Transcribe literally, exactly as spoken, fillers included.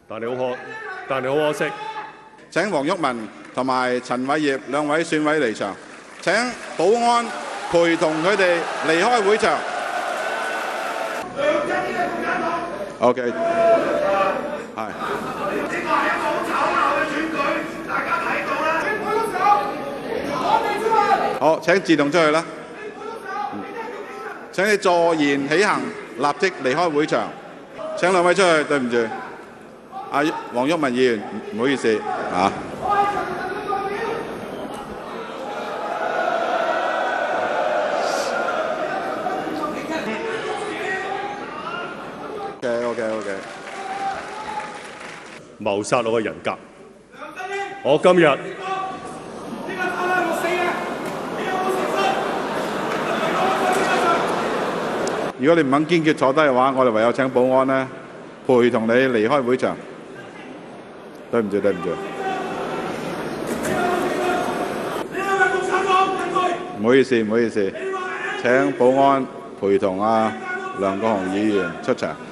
但係好可，但係好可惜。 請黃毓民同埋陳偉業兩位選委離場。請保安陪同佢哋離開會場。OK， 係。呢個係一個好醜陋嘅選舉，大家睇到啦。請舉手，我哋出去。好，請自動出去啦。請你坐言起行，立即離開會場。請兩位出去，對唔住。阿黃毓民議員，唔好意思啊。OK OK OK。 謀殺我嘅人格。我今日。 如果你唔肯堅決坐低嘅話，我哋唯有請保安呢陪同你離開會場。對唔住，對唔住。唔好意思，唔好意思。請保安陪同阿梁國雄議員出場。